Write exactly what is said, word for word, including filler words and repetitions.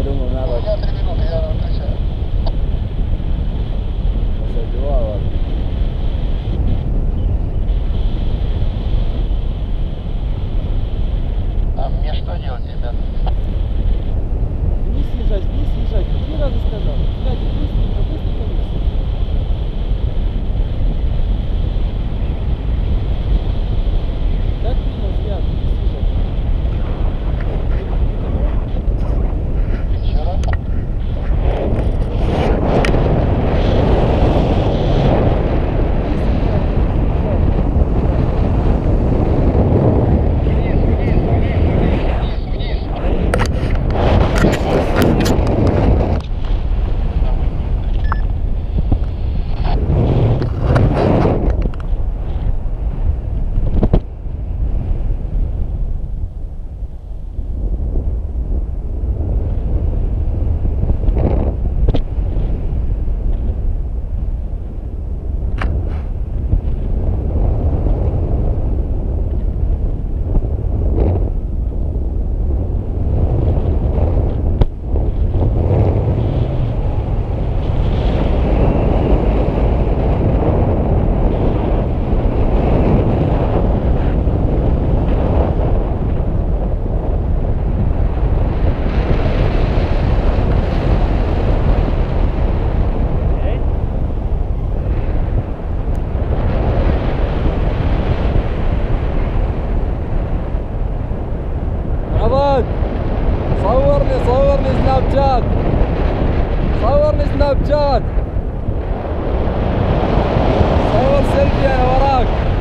معلومة ما أعرف. يا три минуты, я отвечаю. بس الجوال والله. А мне что делать, ребят? Вниз съезжать, вниз съезжать. Три раза сказал. Блядь, быстренько, быстренько вниз. Как принял взгляд, вниз съезжать. Еще раз. Вниз, вниз, вниз, вниз, عبد صورني صورني سناب شات، صورني سناب شات، صور سيلفي انا وراك.